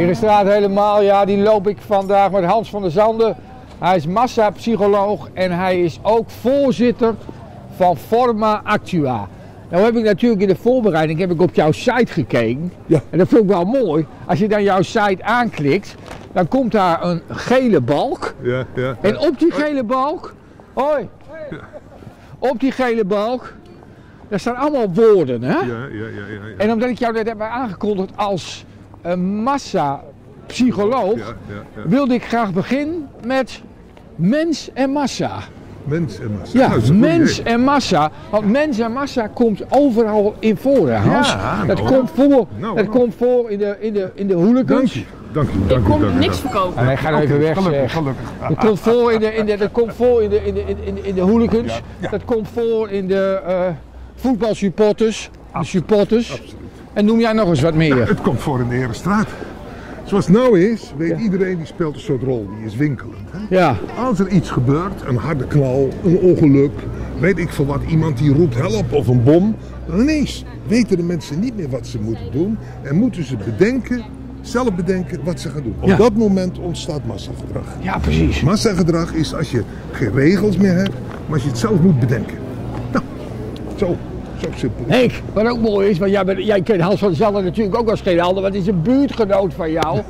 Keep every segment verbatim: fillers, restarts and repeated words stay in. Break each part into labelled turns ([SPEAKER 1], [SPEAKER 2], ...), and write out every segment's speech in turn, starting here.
[SPEAKER 1] Herenstraat helemaal, ja, die loop ik vandaag met Hans van der Zanden. Hij is massapsycholoog en hij is ook voorzitter van Forma Actua. Nou heb ik natuurlijk in de voorbereiding heb ik op jouw site gekeken.
[SPEAKER 2] Ja.
[SPEAKER 1] En dat vind ik wel mooi. Als je dan jouw site aanklikt, dan komt daar een gele balk.
[SPEAKER 2] Ja, ja.
[SPEAKER 1] En op die gele balk, hoi, op die gele balk, daar staan allemaal woorden, hè?
[SPEAKER 2] Ja, ja, ja, ja, ja.
[SPEAKER 1] En omdat ik jou net heb aangekondigd als een massapsycholoog,
[SPEAKER 2] Ja, ja, ja.
[SPEAKER 1] wilde ik graag beginnen met mens en massa.
[SPEAKER 2] Mens en massa.
[SPEAKER 1] Ja,
[SPEAKER 2] Nou, dat is een goed
[SPEAKER 1] mens
[SPEAKER 2] idee.
[SPEAKER 1] en massa. Want mens en massa komt overal in voor, hè, Hans.
[SPEAKER 2] Ja,
[SPEAKER 1] dat
[SPEAKER 2] nou,
[SPEAKER 1] komt voor,
[SPEAKER 2] nou,
[SPEAKER 1] dat
[SPEAKER 2] nou.
[SPEAKER 1] komt voor in de, in de, in de hooligans.
[SPEAKER 2] Dank je, dank je,
[SPEAKER 3] Ik
[SPEAKER 2] dank je.
[SPEAKER 3] kom
[SPEAKER 2] dank je,
[SPEAKER 3] niks
[SPEAKER 2] dank je.
[SPEAKER 3] verkopen.
[SPEAKER 1] Ah, nee, ga nou even
[SPEAKER 2] Oké,
[SPEAKER 1] weg,
[SPEAKER 2] gelukkig,
[SPEAKER 1] zeg.
[SPEAKER 2] gelukkig. Ah,
[SPEAKER 1] Dat
[SPEAKER 2] ah,
[SPEAKER 1] komt voor in de, in de, dat komt voor in de, in de, in de, in de, in de hooligans.
[SPEAKER 2] Ja, ja.
[SPEAKER 1] Dat komt voor in de uh, voetbalsupporters. De supporters.
[SPEAKER 2] Absoluut.
[SPEAKER 1] En noem jij nog eens wat meer?
[SPEAKER 2] Het komt voor in de Herenstraat. Zoals het nou is, weet
[SPEAKER 1] Ja.
[SPEAKER 2] iedereen die speelt een soort rol, die is winkelend. Hè?
[SPEAKER 1] Ja,
[SPEAKER 2] Als er iets gebeurt, een harde knal, een ongeluk, weet ik veel wat, iemand die roept help of een bom, dan ineens weten de mensen niet meer wat ze moeten doen en moeten ze bedenken, zelf bedenken wat ze gaan doen. Op
[SPEAKER 1] Ja.
[SPEAKER 2] dat moment ontstaat massagedrag.
[SPEAKER 1] ja precies.
[SPEAKER 2] Massagedrag is als je geen regels meer hebt, maar als je het zelf moet bedenken. Nou, zo, zo simpel.
[SPEAKER 1] Henk, wat ook mooi is, want jij, bent, jij kent Hans van der Zanden natuurlijk ook als geen ander, want hij is een buurtgenoot van jou.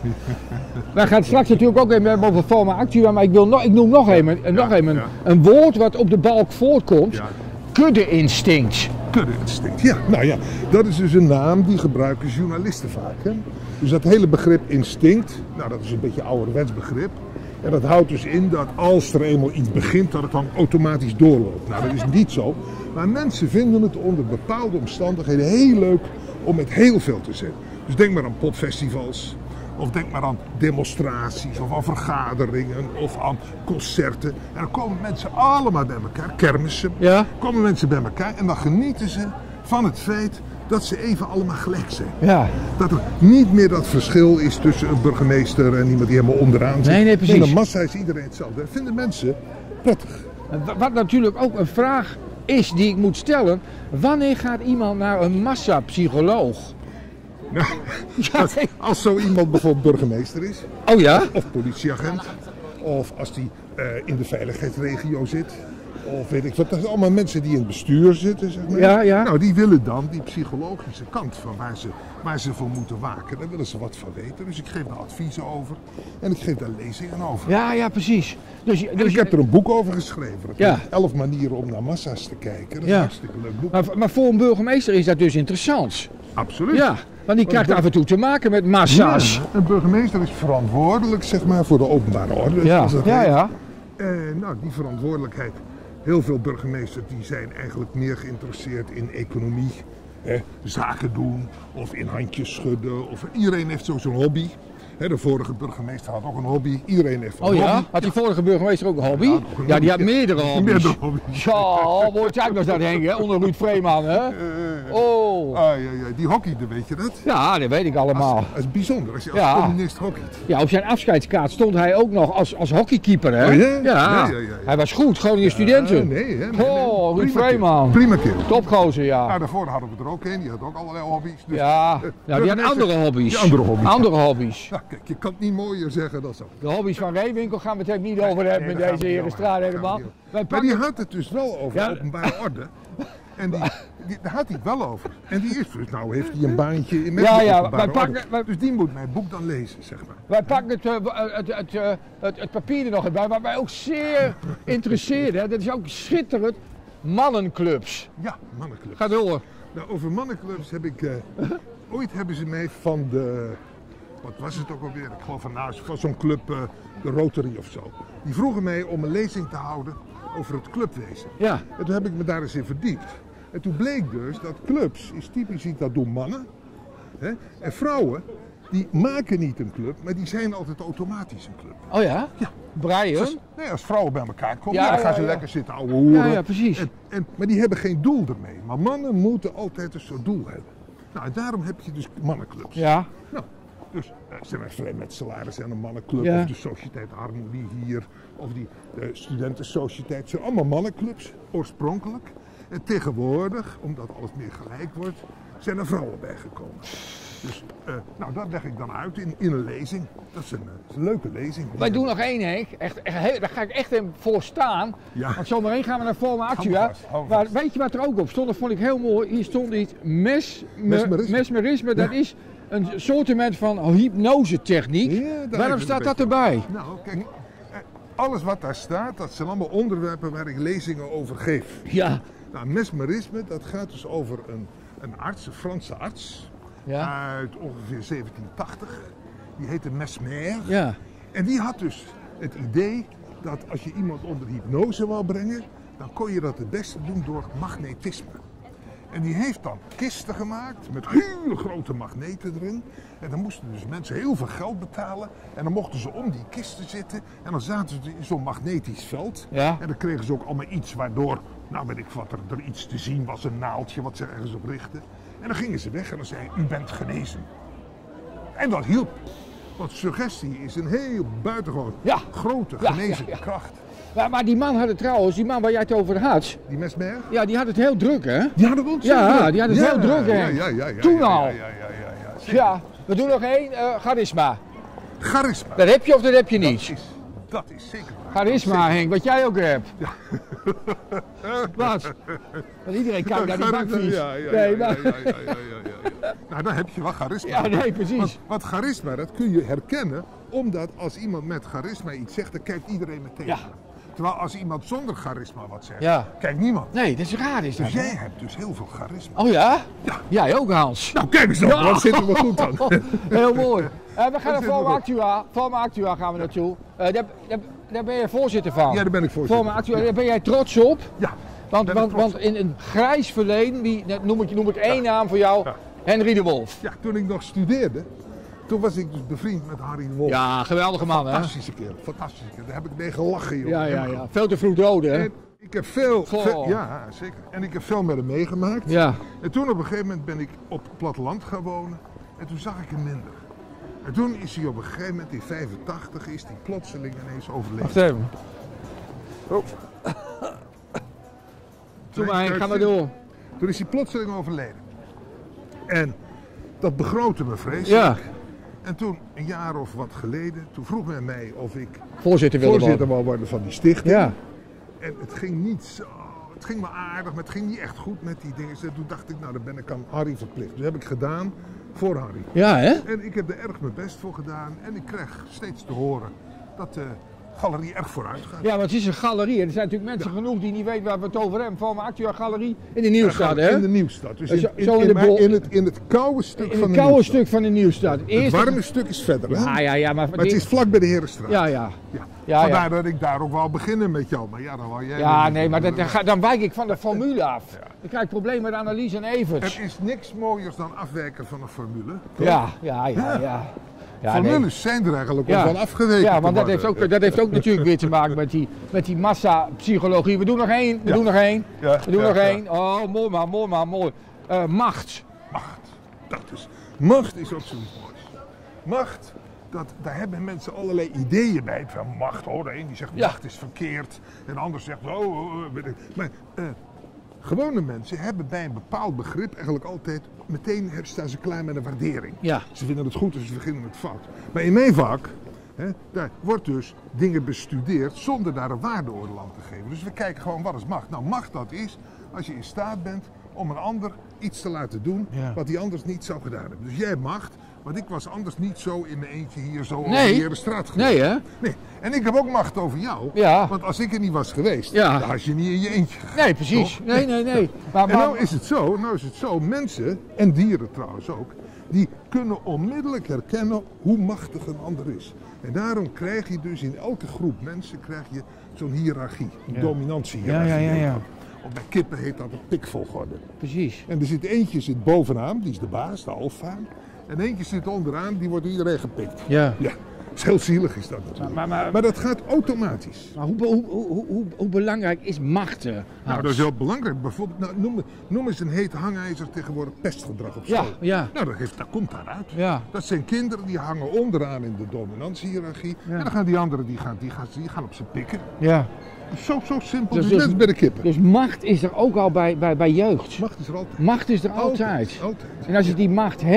[SPEAKER 1] Wij gaan het straks natuurlijk ook even hebben over Forma Actua, maar ik, wil nog, ik noem nog even,
[SPEAKER 2] Ja,
[SPEAKER 1] nog even
[SPEAKER 2] ja.
[SPEAKER 1] een woord wat op de balk voortkomt.
[SPEAKER 2] Ja.
[SPEAKER 1] Kudde-instinct.
[SPEAKER 2] Kudde-instinct. Ja, nou ja, dat is dus een naam die gebruiken journalisten vaak. Hè? Dus dat hele begrip instinct, nou dat is een beetje een ouderwets begrip. En dat houdt dus in dat als er eenmaal iets begint, dat het dan automatisch doorloopt. Nou, dat is niet zo. Maar mensen vinden het onder bepaalde omstandigheden heel leuk om met heel veel te zijn. Dus denk maar aan popfestivals. Of denk maar aan demonstraties, of aan vergaderingen, of aan concerten. En dan komen mensen allemaal bij elkaar, kermissen.
[SPEAKER 1] Ja.
[SPEAKER 2] Komen mensen bij elkaar en dan genieten ze van het feit dat ze even allemaal gelijk zijn.
[SPEAKER 1] Ja.
[SPEAKER 2] Dat er niet meer dat verschil is tussen een burgemeester en iemand die helemaal onderaan zit.
[SPEAKER 1] Nee, nee, precies.
[SPEAKER 2] In de massa is iedereen hetzelfde. Dat vinden mensen prettig.
[SPEAKER 1] Wat natuurlijk ook een vraag is die ik moet stellen, wanneer gaat iemand naar een massapsycholoog?
[SPEAKER 2] Nou,
[SPEAKER 1] Ja,
[SPEAKER 2] als, als zo iemand bijvoorbeeld burgemeester is,
[SPEAKER 1] oh ja?
[SPEAKER 2] of politieagent, of als die uh, in de veiligheidsregio zit, of weet ik wat. Dat zijn allemaal mensen die in het bestuur zitten, zeg maar.
[SPEAKER 1] Ja, ja.
[SPEAKER 2] Nou, die willen dan die psychologische kant van waar ze, waar ze voor moeten waken. Daar willen ze wat van weten. Dus ik geef daar adviezen over en ik geef daar lezingen over.
[SPEAKER 1] Ja, ja, precies. Dus, je-
[SPEAKER 2] En
[SPEAKER 1] dus
[SPEAKER 2] ik
[SPEAKER 1] je-
[SPEAKER 2] heb er een boek over geschreven. Dat
[SPEAKER 1] Ja.
[SPEAKER 2] heet elf manieren om naar massa's te kijken. Dat is
[SPEAKER 1] Ja.
[SPEAKER 2] een hartstikke leuk boek.
[SPEAKER 1] maar, maar voor een burgemeester is dat dus interessant.
[SPEAKER 2] Absoluut.
[SPEAKER 1] Ja, want die krijgt af en toe te maken met massa's.
[SPEAKER 2] Ja, een burgemeester is verantwoordelijk, zeg maar, voor de openbare orde.
[SPEAKER 1] Ja,
[SPEAKER 2] zoals dat
[SPEAKER 1] ja,
[SPEAKER 2] heet.
[SPEAKER 1] ja.
[SPEAKER 2] En nou, die verantwoordelijkheid. Heel veel burgemeesters die zijn eigenlijk meer geïnteresseerd in economie, hè, zaken doen of in handjes schudden. Of, iedereen heeft zo zo'n hobby. Hè, de vorige burgemeester had ook een hobby. Iedereen heeft een
[SPEAKER 1] Oh ja?
[SPEAKER 2] hobby.
[SPEAKER 1] Had die vorige burgemeester ook een hobby?
[SPEAKER 2] Ja, ook een
[SPEAKER 1] Ja, die
[SPEAKER 2] hobby.
[SPEAKER 1] had meerdere hobby's.
[SPEAKER 2] Meerdere hobby's.
[SPEAKER 1] Ja, mooi tijd was dat, Henk, hè? Onder Ruud Vreeman, hè?
[SPEAKER 2] Eh,
[SPEAKER 1] Oh.
[SPEAKER 2] ah, ja, ja, die hockeyde, weet je dat?
[SPEAKER 1] Ja, dat weet ik allemaal.
[SPEAKER 2] Dat is bijzonder als je als
[SPEAKER 1] Ja.
[SPEAKER 2] communist hockeyt.
[SPEAKER 1] Ja, op zijn afscheidskaart stond hij ook nog als, als hockeykeeper, hè?
[SPEAKER 2] Oh ja?
[SPEAKER 1] Ja.
[SPEAKER 2] Ja, ja, ja, ja.
[SPEAKER 1] Hij was goed, Groningen studenten.
[SPEAKER 2] Ah, nee, hè? Nee, nee.
[SPEAKER 1] Oh, Ruud
[SPEAKER 2] Prima
[SPEAKER 1] Vreeman.
[SPEAKER 2] kerel. Prima kerel.
[SPEAKER 1] Topgozer, ja.
[SPEAKER 2] Nou, daarvoor hadden we er ook een, die had ook allerlei hobby's. Dus,
[SPEAKER 1] Ja,
[SPEAKER 2] eh,
[SPEAKER 1] ja die had
[SPEAKER 2] burgemeester-
[SPEAKER 1] andere hobby's.
[SPEAKER 2] Die andere hobby's.
[SPEAKER 1] Andere hobby's.
[SPEAKER 2] Nou, kijk, je kan het niet mooier zeggen dan zo.
[SPEAKER 1] De hobby's van Reewinkel gaan we het ook niet over hebben
[SPEAKER 2] Nee,
[SPEAKER 1] met
[SPEAKER 2] daar gaan
[SPEAKER 1] deze
[SPEAKER 2] we niet
[SPEAKER 1] Herenstraat
[SPEAKER 2] over.
[SPEAKER 1] helemaal.
[SPEAKER 2] Daar gaan we
[SPEAKER 1] Wij
[SPEAKER 2] Maar die
[SPEAKER 1] pakken...
[SPEAKER 2] had het dus wel over
[SPEAKER 1] Ja.
[SPEAKER 2] openbare orde. En die, die, daar had hij het wel over. En die is dus, nou heeft hij een baantje in met
[SPEAKER 1] Ja,
[SPEAKER 2] die
[SPEAKER 1] ja,
[SPEAKER 2] openbare
[SPEAKER 1] wij pakken-
[SPEAKER 2] orde.
[SPEAKER 1] wij-
[SPEAKER 2] Dus die moet mijn boek dan lezen, zeg maar.
[SPEAKER 1] Wij pakken het, eh, het, het, eh, het, het papier er nog even bij, wat mij ook zeer interesseert. Hè. Dat is ook schitterend. Mannenclubs.
[SPEAKER 2] Ja, mannenclub.
[SPEAKER 1] Ga door.
[SPEAKER 2] Nou, over mannenclubs heb ik... eh, ooit hebben ze mij van de... Wat was het ook alweer? Ik geloof van, nou, van zo'n club, eh, de Rotary of zo. Die vroegen mij om een lezing te houden over het clubwezen.
[SPEAKER 1] Ja.
[SPEAKER 2] En toen heb ik me daar eens in verdiept. En toen bleek dus dat clubs is typisch iets dat doen mannen. Hè? En vrouwen, die maken niet een club, maar die zijn altijd automatisch een club.
[SPEAKER 1] Oh ja?
[SPEAKER 2] Ja.
[SPEAKER 1] Brian?
[SPEAKER 2] Dus, nee, als vrouwen bij elkaar komen,
[SPEAKER 1] Ja,
[SPEAKER 2] ja, dan gaan
[SPEAKER 1] ja,
[SPEAKER 2] ze
[SPEAKER 1] ja.
[SPEAKER 2] lekker zitten ouwe hoeren.
[SPEAKER 1] Ja, ja, precies.
[SPEAKER 2] En, en, maar die hebben geen doel ermee. Maar mannen moeten altijd een soort doel hebben. Nou, en daarom heb je dus mannenclubs.
[SPEAKER 1] Ja.
[SPEAKER 2] Nou, dus uh, zijn er vrijmetselaars en een mannenclub,
[SPEAKER 1] Ja.
[SPEAKER 2] of de Sociëteit Harmonie hier, of die uh, Studentensociëteit. Het zijn allemaal mannenclubs, oorspronkelijk. En tegenwoordig, omdat alles meer gelijk wordt, zijn er vrouwen bijgekomen. Dus uh, nou, dat leg ik dan uit in, in een lezing. Dat is een, uh, is een leuke lezing.
[SPEAKER 1] Wij doen nog één, Henk. Echt, echt, heel, daar ga ik echt in voor staan.
[SPEAKER 2] Ja.
[SPEAKER 1] Want zometeen gaan we naar Forma Actua.
[SPEAKER 2] Hou vast, hou
[SPEAKER 1] Maar
[SPEAKER 2] vast.
[SPEAKER 1] weet je wat er ook op stond? Dat vond ik heel mooi. Hier stond iets mes, me,
[SPEAKER 2] Mesmerisme.
[SPEAKER 1] mesmerisme. Dat
[SPEAKER 2] Ja.
[SPEAKER 1] is een soortement van hypnosetechniek.
[SPEAKER 2] Ja, daar
[SPEAKER 1] Waarom
[SPEAKER 2] heb je
[SPEAKER 1] staat
[SPEAKER 2] een
[SPEAKER 1] dat
[SPEAKER 2] beetje-
[SPEAKER 1] erbij?
[SPEAKER 2] Nou, kijk, uh, alles wat daar staat, dat zijn allemaal onderwerpen waar ik lezingen over geef.
[SPEAKER 1] Ja.
[SPEAKER 2] Nou, mesmerisme, dat gaat dus over een, een arts, een Franse arts,
[SPEAKER 1] Ja.
[SPEAKER 2] uit ongeveer zeventien tachtig. Die heette Mesmer.
[SPEAKER 1] Ja.
[SPEAKER 2] En die had dus het idee dat als je iemand onder hypnose wou brengen, dan kon je dat het beste doen door magnetisme. En die heeft dan kisten gemaakt met hele grote magneten erin. En dan moesten dus mensen heel veel geld betalen. En dan mochten ze om die kisten zitten. En dan zaten ze in zo'n magnetisch veld.
[SPEAKER 1] Ja.
[SPEAKER 2] En dan kregen ze ook allemaal iets waardoor, nou weet ik wat, er, er iets te zien was. Een naaldje wat ze ergens op richtten. En dan gingen ze weg en dan zeiden u bent genezen. En dat hielp. Want suggestie is een heel buitengewoon
[SPEAKER 1] Ja.
[SPEAKER 2] grote
[SPEAKER 1] Ja,
[SPEAKER 2] genezende
[SPEAKER 1] ja, ja.
[SPEAKER 2] kracht.
[SPEAKER 1] Maar, maar die man had het trouwens, die man waar jij het over had,
[SPEAKER 2] Die Mesmer?
[SPEAKER 1] ja, die had het heel druk, hè?
[SPEAKER 2] Ja, dat ontzettend
[SPEAKER 1] Ja,
[SPEAKER 2] druk.
[SPEAKER 1] die had het heel druk, hè?
[SPEAKER 2] Ja, ja, ja, ja,
[SPEAKER 1] Toen
[SPEAKER 2] ja,
[SPEAKER 1] al.
[SPEAKER 2] Ja, ja, ja, ja, ja, zeker.
[SPEAKER 1] Ja, we doen nog één, eh, charisma.
[SPEAKER 2] Charisma.
[SPEAKER 1] Dat heb je of dat heb je
[SPEAKER 2] Dat
[SPEAKER 1] niet?
[SPEAKER 2] is, dat is zeker waar.
[SPEAKER 1] Charisma, Henk, wat jij ook hebt.
[SPEAKER 2] Ja.
[SPEAKER 1] Wat? Want iedereen kijkt naar die
[SPEAKER 2] Charisma,
[SPEAKER 1] bakfiets.
[SPEAKER 2] Ja, ja,
[SPEAKER 1] Nee,
[SPEAKER 2] ja,
[SPEAKER 1] maar...
[SPEAKER 2] ja, ja, ja, ja, ja, ja. Nou, dan heb je wel charisma.
[SPEAKER 1] Ja, nee, precies.
[SPEAKER 2] Want, want charisma, dat kun je herkennen, omdat als iemand met charisma iets zegt, dan kijkt iedereen meteen.
[SPEAKER 1] Ja.
[SPEAKER 2] Terwijl als iemand zonder charisma wat zegt,
[SPEAKER 1] Ja.
[SPEAKER 2] kijkt niemand.
[SPEAKER 1] Nee, dat is raar, is dat.
[SPEAKER 2] Dus jij hebt dus heel veel charisma.
[SPEAKER 1] Oh ja?
[SPEAKER 2] Ja.
[SPEAKER 1] Jij ook, Hans.
[SPEAKER 2] Nou, kijk eens dan,
[SPEAKER 1] Ja.
[SPEAKER 2] dat zitten we goed dan.
[SPEAKER 1] Heel mooi. Eh, we gaan naar
[SPEAKER 2] zit
[SPEAKER 1] Forma
[SPEAKER 2] erop.
[SPEAKER 1] Actua. Forma Actua gaan we naartoe. Eh, daar, daar, daar ben je voorzitter van.
[SPEAKER 2] Ja, daar ben ik voorzitter
[SPEAKER 1] Forma
[SPEAKER 2] van.
[SPEAKER 1] Actua, daar ben jij trots op.
[SPEAKER 2] Ja.
[SPEAKER 1] Want,
[SPEAKER 2] ben ik
[SPEAKER 1] want,
[SPEAKER 2] trots
[SPEAKER 1] want in een grijs verleden, wie, noem, ik, noem ik één naam voor jou,
[SPEAKER 2] Ja.
[SPEAKER 1] Henry de Wolf.
[SPEAKER 2] Ja, toen ik nog studeerde, toen was ik dus bevriend met Harry de Wolf.
[SPEAKER 1] Ja, geweldige man, hè?
[SPEAKER 2] Fantastische kerel, fantastische kerel. Daar heb ik mee gelachen, joh.
[SPEAKER 1] Ja, ja, ja. Veel te vroeg dood, hè?
[SPEAKER 2] En ik heb veel,
[SPEAKER 1] Goh.
[SPEAKER 2] veel- ja, zeker. En ik heb veel met hem meegemaakt.
[SPEAKER 1] Ja.
[SPEAKER 2] En toen op een gegeven moment ben ik op het platteland gaan wonen. En toen zag ik hem minder. En toen is hij op een gegeven moment, in vijfentachtig, is hij plotseling ineens overleden.
[SPEAKER 1] Wacht even.
[SPEAKER 2] Oh.
[SPEAKER 1] Doe maar, Henk, ga maar door.
[SPEAKER 2] Toen is hij plotseling overleden. En dat begrootte me vreselijk.
[SPEAKER 1] Ja.
[SPEAKER 2] En toen, een jaar of wat geleden, toen vroeg men mij of ik
[SPEAKER 1] Voorzitter wilde
[SPEAKER 2] voorzitter
[SPEAKER 1] worden.
[SPEAKER 2] wou worden van die stichting.
[SPEAKER 1] Ja.
[SPEAKER 2] En het ging niet zo, het ging wel aardig, maar het ging niet echt goed met die dingen. En toen dacht ik, nou dan ben ik aan Harry verplicht. Dus heb ik gedaan voor Harry.
[SPEAKER 1] Ja, hè?
[SPEAKER 2] En ik heb er erg mijn best voor gedaan. En ik krijg steeds te horen dat de galerie erg vooruit gaat.
[SPEAKER 1] Ja, want het is een galerie. En er zijn natuurlijk mensen genoeg die niet weten waar we het over hebben. Forma Actua Galerie in de Nieuwstad, hè?
[SPEAKER 2] In de Nieuwstad. Dus in,
[SPEAKER 1] Zo-
[SPEAKER 2] in,
[SPEAKER 1] zo in
[SPEAKER 2] in,
[SPEAKER 1] de
[SPEAKER 2] mijn-
[SPEAKER 1] bol-
[SPEAKER 2] in het, in het koude stuk
[SPEAKER 1] In
[SPEAKER 2] van
[SPEAKER 1] het
[SPEAKER 2] de
[SPEAKER 1] koude
[SPEAKER 2] Nieuwstad.
[SPEAKER 1] stuk van de Nieuwstad.
[SPEAKER 2] Het
[SPEAKER 1] Eerst
[SPEAKER 2] warme stuk is verder, hè?
[SPEAKER 1] Ja, ja, ja, maar,
[SPEAKER 2] Maar het is vlak bij de Herenstraat.
[SPEAKER 1] Ja, ja.
[SPEAKER 2] Ja.
[SPEAKER 1] Ja,
[SPEAKER 2] Vandaar
[SPEAKER 1] ja.
[SPEAKER 2] dat ik daar ook wou beginnen met jou. Maar ja, dan wou jij...
[SPEAKER 1] Ja,
[SPEAKER 2] weer
[SPEAKER 1] nee,
[SPEAKER 2] niet.
[SPEAKER 1] maar dat, dan, ga- dan wijk ik van de formule af. Dan krijg ik problemen met Annelies en Evers.
[SPEAKER 2] Er is niks mooiers dan afwijken van een formule. toch?
[SPEAKER 1] Ja, ja, ja, ja. ja nee.
[SPEAKER 2] Formules zijn er eigenlijk
[SPEAKER 1] Ja.
[SPEAKER 2] om van afgeweken
[SPEAKER 1] Ja,
[SPEAKER 2] te
[SPEAKER 1] want dat heeft,
[SPEAKER 2] worden.
[SPEAKER 1] ook, dat heeft ook natuurlijk weer te maken met die, met die massapsychologie. We doen nog één, we
[SPEAKER 2] Ja.
[SPEAKER 1] doen nog één.
[SPEAKER 2] Ja,
[SPEAKER 1] We doen
[SPEAKER 2] ja,
[SPEAKER 1] nog
[SPEAKER 2] ja.
[SPEAKER 1] één. Oh, mooi maar, mooi maar, mooi. Eh, macht.
[SPEAKER 2] Macht. Dat is, macht is ook zoiets moois. Macht, dat, daar hebben mensen allerlei ideeën bij. Van macht, hoor. De een die zegt
[SPEAKER 1] Ja.
[SPEAKER 2] macht is verkeerd. En de ander zegt, oh, oh, oh, weet ik. Maar eh, gewone mensen hebben bij een bepaald begrip eigenlijk altijd... meteen staan ze klaar met een waardering.
[SPEAKER 1] Ja.
[SPEAKER 2] Ze vinden het goed en ze beginnen het fout. Maar in mijn vak, hè, daar wordt dus dingen bestudeerd zonder daar een waardeoordeel aan te geven. Dus we kijken gewoon, wat is macht? Nou, macht dat is als je in staat bent om een ander iets te laten doen
[SPEAKER 1] Ja.
[SPEAKER 2] wat hij anders niet zou gedaan hebben. Dus jij hebt macht, want ik was anders niet zo in mijn eentje hier zo
[SPEAKER 1] Nee.
[SPEAKER 2] over de straat geweest.
[SPEAKER 1] Nee, hè?
[SPEAKER 2] Nee. En ik heb ook macht over jou,
[SPEAKER 1] Ja.
[SPEAKER 2] want als ik er niet was geweest,
[SPEAKER 1] Ja.
[SPEAKER 2] dan had je niet in je eentje gegaan.
[SPEAKER 1] Nee, precies.
[SPEAKER 2] Toch?
[SPEAKER 1] Nee, nee, nee. Maar,
[SPEAKER 2] En
[SPEAKER 1] maar,
[SPEAKER 2] nou is het zo, nou is het zo, mensen, en dieren trouwens ook, die kunnen onmiddellijk herkennen hoe machtig een ander is. En daarom krijg je dus in elke groep mensen krijg je zo'n hiërarchie, een
[SPEAKER 1] Ja.
[SPEAKER 2] dominantie-hiërarchie.
[SPEAKER 1] Ja, ja, ja, ja.
[SPEAKER 2] Of bij kippen heet dat een pikvolgorde.
[SPEAKER 1] precies.
[SPEAKER 2] En er zit eentje zit bovenaan, die is de baas, de alfa. En eentje zit onderaan, die wordt door iedereen gepikt.
[SPEAKER 1] Ja.
[SPEAKER 2] Ja, is heel zielig is dat natuurlijk.
[SPEAKER 1] Maar, maar,
[SPEAKER 2] Maar dat gaat automatisch.
[SPEAKER 1] maar hoe, hoe, hoe, hoe, hoe belangrijk is macht? eh,
[SPEAKER 2] Nou,
[SPEAKER 1] Hans?
[SPEAKER 2] dat is heel belangrijk. Bijvoorbeeld, nou, noem, noem eens een heet hangijzer tegenwoordig pestgedrag op
[SPEAKER 1] Ja,
[SPEAKER 2] school.
[SPEAKER 1] ja.
[SPEAKER 2] Nou, dat, heeft, dat komt daaruit.
[SPEAKER 1] Ja.
[SPEAKER 2] Dat zijn kinderen die hangen onderaan in de dominantie-hiërarchie.
[SPEAKER 1] Ja.
[SPEAKER 2] En dan gaan die anderen die gaan, die gaan, die gaan op ze pikken.
[SPEAKER 1] Ja.
[SPEAKER 2] Zo, zo simpel.
[SPEAKER 1] Dus-
[SPEAKER 2] Dus,
[SPEAKER 1] dus-
[SPEAKER 2] net als bij de kippen.
[SPEAKER 1] Dus macht is er ook al bij, bij, bij jeugd.
[SPEAKER 2] Macht is er altijd.
[SPEAKER 1] Macht is er altijd.
[SPEAKER 2] Altijd.
[SPEAKER 1] En als je die macht hebt,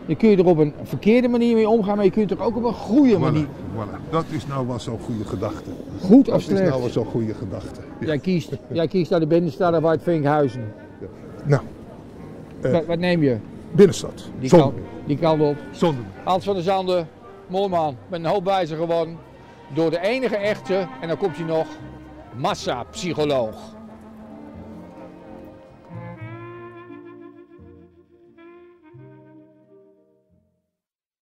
[SPEAKER 1] Je kunt er op een verkeerde manier mee omgaan, maar je kunt er ook op een goede manier.
[SPEAKER 2] Voilà, voilà. Dat is nou wel zo'n goede gedachte.
[SPEAKER 1] Goed of
[SPEAKER 2] Dat
[SPEAKER 1] slecht?
[SPEAKER 2] is nou wel zo'n goede gedachte. Ja.
[SPEAKER 1] Jij kiest, jij kiest naar de binnenstad of uit Vinkhuizen.
[SPEAKER 2] Ja. Nou, uh,
[SPEAKER 1] wat, wat neem je?
[SPEAKER 2] binnenstad.
[SPEAKER 1] Die
[SPEAKER 2] Zonder.
[SPEAKER 1] kant, die kant op.
[SPEAKER 2] Zonder.
[SPEAKER 1] Hans van der Zanden, mooi man, met een hoop wijzer gewonnen. Door de enige echte, en dan komt hij nog, massapsycholoog.